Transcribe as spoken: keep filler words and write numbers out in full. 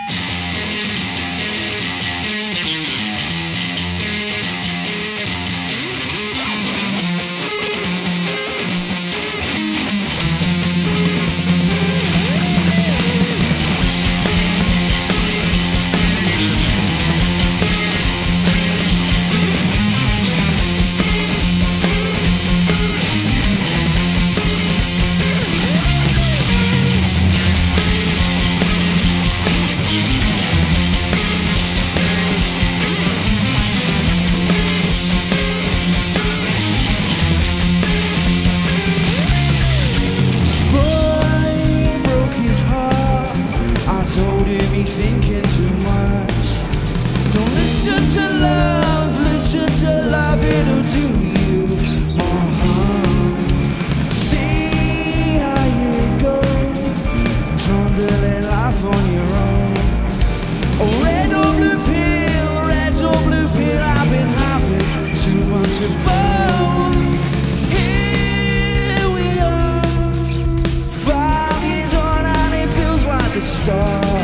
He's thinking too much. Don't listen to love, listen to love, it'll do you more harm. See how you go, trundling life on your own. Oh, red or blue pill, red or blue pill, I've been having too much of both. Here we are, five years on and it feels like the start.